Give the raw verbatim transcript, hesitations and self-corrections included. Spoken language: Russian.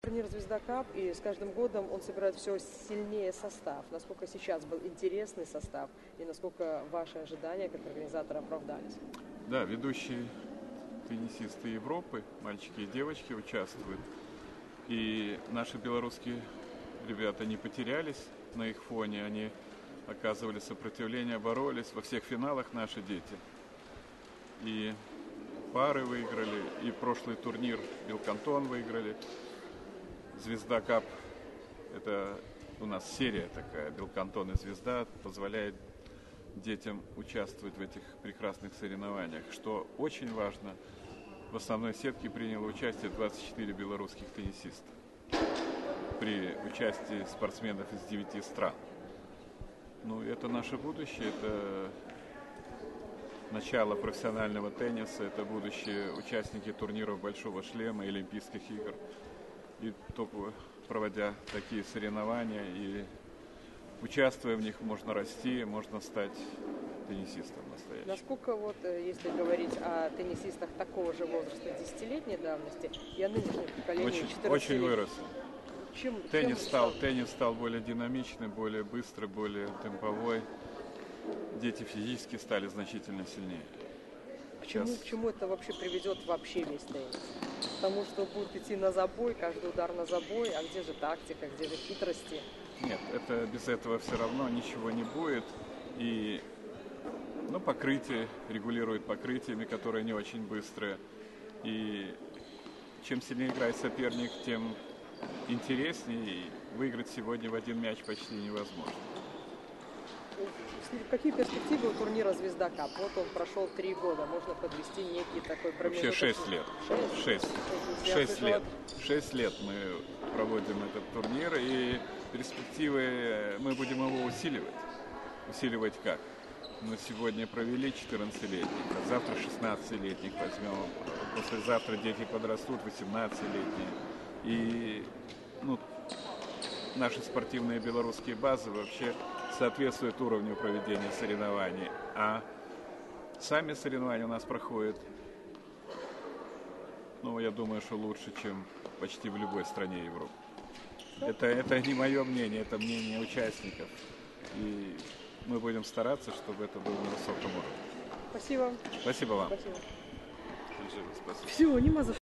Турнир «Звезда Кап», и с каждым годом он собирает все сильнее состав. Насколько сейчас был интересный состав, и насколько ваши ожидания как организатора оправдались? Да, ведущие теннисисты Европы, мальчики и девочки, участвуют. И наши белорусские ребята не потерялись на их фоне. Они оказывали сопротивление, боролись. Во всех финалах наши дети. И пары выиграли, и прошлый турнир Белкантон выиграли. «Звезда Кап» — это у нас серия такая, Белкантон и «Звезда», позволяет детям участвовать в этих прекрасных соревнованиях. Что очень важно, в основной сетке приняло участие двадцать четыре белорусских теннисиста при участии спортсменов из девяти стран. Ну, это наше будущее, это начало профессионального тенниса, это будущие участники турниров «Большого шлема» и Олимпийских игр. И только проводя такие соревнования и участвуя в них, можно расти, можно стать теннисистом настоящим. Насколько, вот, если говорить о теннисистах такого же возраста, десятилетней давности, и о нынешнем поколении Очень, очень вырос. Чем, теннис, чем стал, теннис стал более динамичный, более быстрый, более темповой. Дети физически стали значительно сильнее. К чему, к чему это вообще приведет вообще весь теннис? Потому что будут идти на забой, каждый удар на забой, а где же тактика, где же хитрости? Нет, это без этого все равно ничего не будет. И ну, покрытие регулирует покрытиями, которые не очень быстрые. И чем сильнее играет соперник, тем интереснее. И выиграть сегодня в один мяч почти невозможно. Какие перспективы у турнира «Звезда Кап»? Вот он прошел три года, можно подвести некий такой промежуток. Вообще шесть лет. Шесть. Шесть лет. Шесть лет мы проводим этот турнир, и перспективы мы будем его усиливать. Усиливать как? Мы сегодня провели четырнадцатилетних, а завтра шестнадцатилетних возьмем. Послезавтра дети подрастут, восемнадцатилетние. И ну, наши спортивные белорусские базы вообще соответствуют уровню проведения соревнований. А сами соревнования у нас проходят, ну, я думаю, что лучше, чем почти в любой стране Европы. Это, это не мое мнение, это мнение участников. И мы будем стараться, чтобы это было на высоком уровне. Спасибо. Спасибо вам. Спасибо. Спасибо. Все, не мазать.